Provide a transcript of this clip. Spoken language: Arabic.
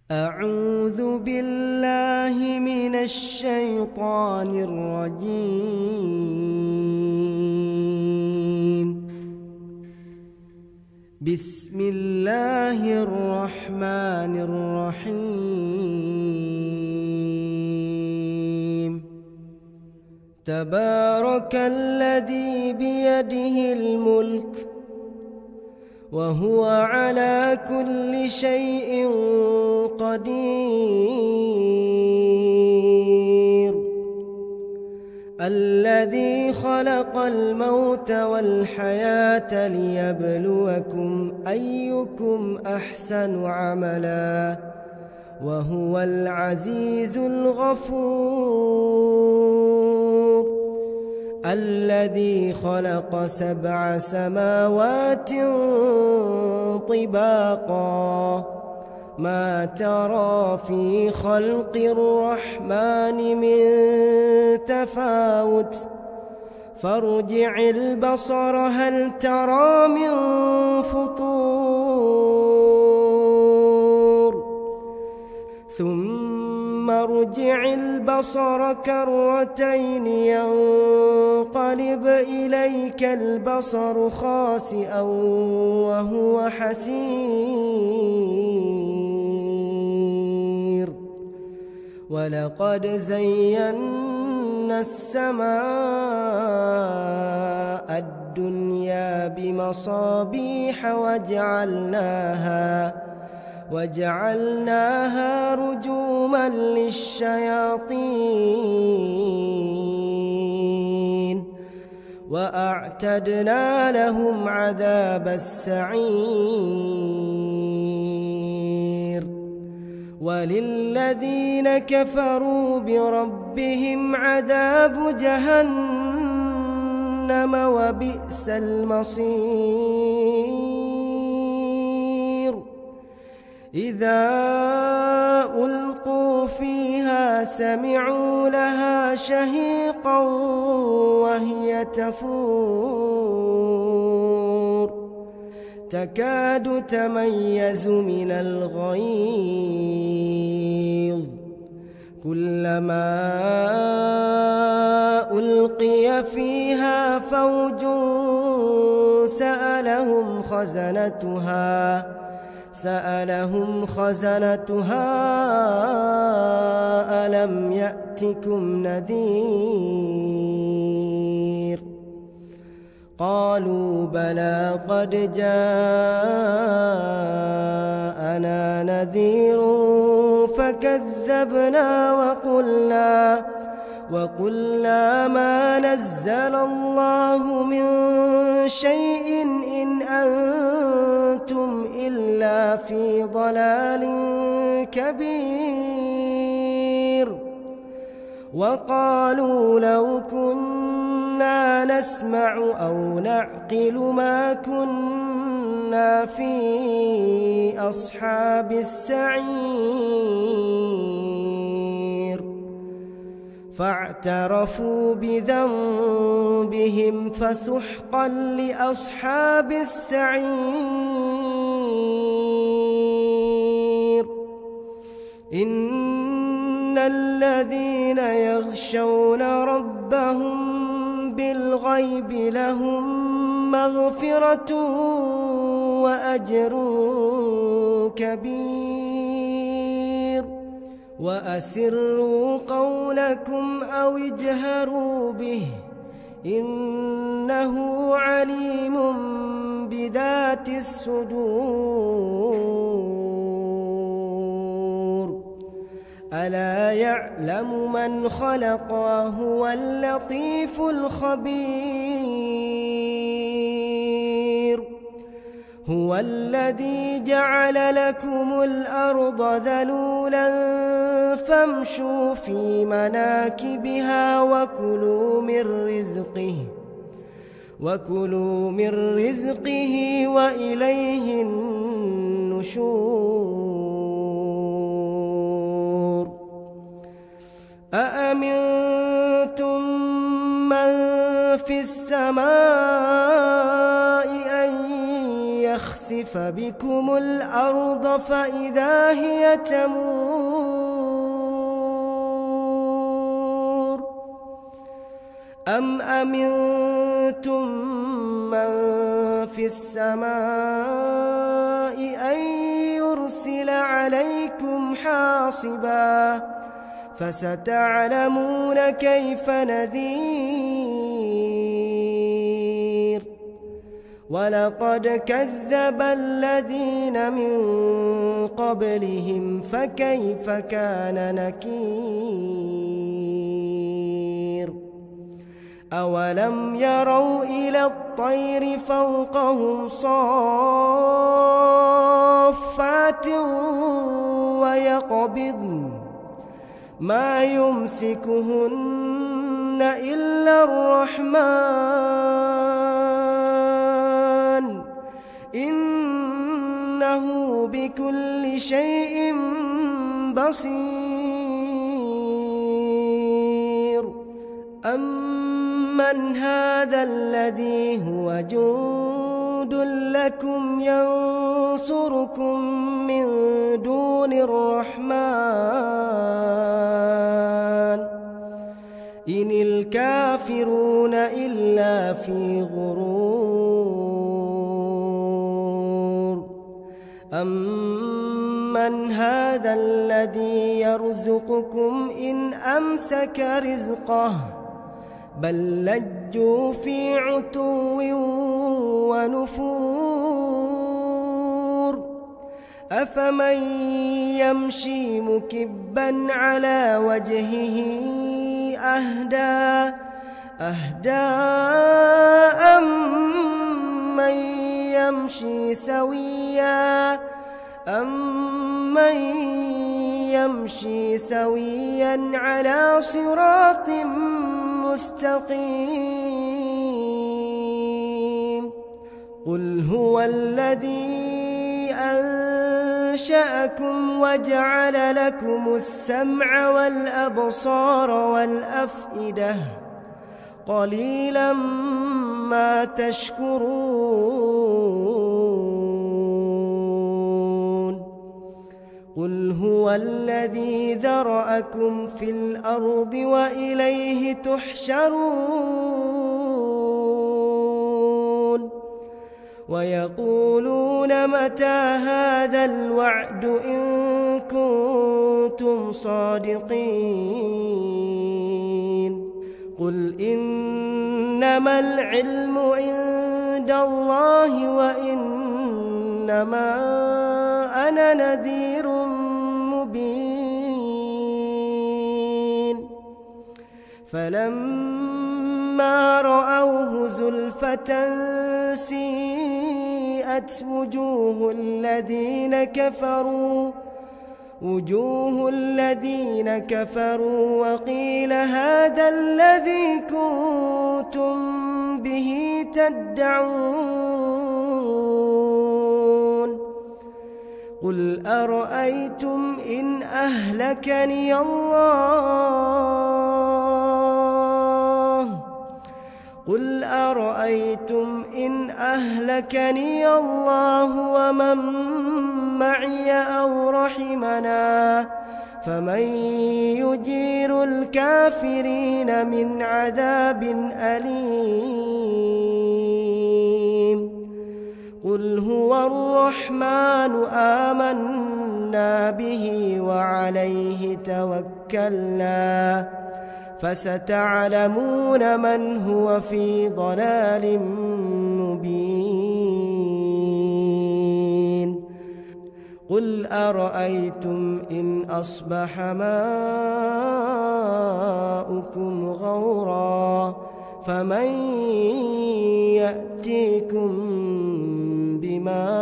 أعوذ بالله من الشيطان الرجيم. بسم الله الرحمن الرحيم. تبارك الذي بيده الملك وهو على كل شيء قدير. الذي خلق الموت والحياة ليبلوكم أيكم أحسن عملا وهو العزيز الغفور. الذي خلق 7 سماوات طباقا ما ترى في خلق الرحمن من تفاوت فارجع البصر هل ترى من فطور ثم ارجع البصر كرتين ينقلب إليك البصر خاسئا وهو حسير. ولقد زينا السماء الدنيا بمصابيح وجعلناها رجوما للشياطين وأعتدنا لهم عذاب السعير. وللذين كفروا بربهم عذاب جهنم وبئس المصير. إذا ألقوا فيها سمعوا لها شهيقا وهي تفور تكاد تميز من الغيظ كلما ألقي فيها فوج سألهم خزنتها ألم يأتكم نذير. قالوا بلى قد جاءنا نذير فكذبنا وقلنا ما نزل الله من شيء إن أنتم إلا في ضلال كبير. وقالوا لو كنا نسمع أو نعقل ما كنا في أصحاب السعير. فاعترفوا بذنبهم فسحقا لأصحاب السعير. إن الذين يخشون ربهم بالغيب لهم مغفرة وأجر كبير. وأسروا قولكم أو اجهروا به إنه عليم بذات الصدور. ألا يعلم من خلق وهو اللطيف الخبير. هو الذي جعل لكم الأرض ذلولا فامشوا في مناكبها وكلوا من رزقه وإليه النشور. أأمنتم من في السماء أن يخسف يخسف بكم الأرض فإذا هي تمور أم أمنتم من في السماء أن يرسل عليكم حاصبا فستعلمون كيف نذير ولقد كذب الذين من قبلهم فكيف كان نكير أولم يروا إلى الطير فوقهم صافات ويقبضن ما يمسكهن إلا الرحمن إنه بكل شيء بصير أمن هذا الذي هو جند لكم ينصركم من دون الرحمن إن الكافرون إلا في غرور أمن هذا الذي يرزقكم إن أمسك رزقه بل لجوا في عتو ونفور أفمن يمشي مكبا على وجهه أهدى أمن يمشي سويا على صراط مستقيم قل هو الذي أنشأكم وجعل لكم السمع والأبصار والأفئدة قليلا ما تشكرون قل هو الذي ذرأكم في الأرض وإليه تحشرون ويقولون متى هذا الوعد إن كنتم صادقين قل إنما العلم عند الله وإنما أنا نذير مبين فلما رأوه زلفة سيئت وجوه الذين كفروا وقيل هذا الذي كنتم به تدعون قل أرأيتم إن أهلكني الله ومن معي أو رحمنا فمن يجير الكافرين من عذاب أليم قل هو الرحمن آمنا به وعليه توكلنا فستعلمون من هو في ضلال مبين قل أرأيتم إن أصبح ماؤكم غورا فمن يأتيكم بماء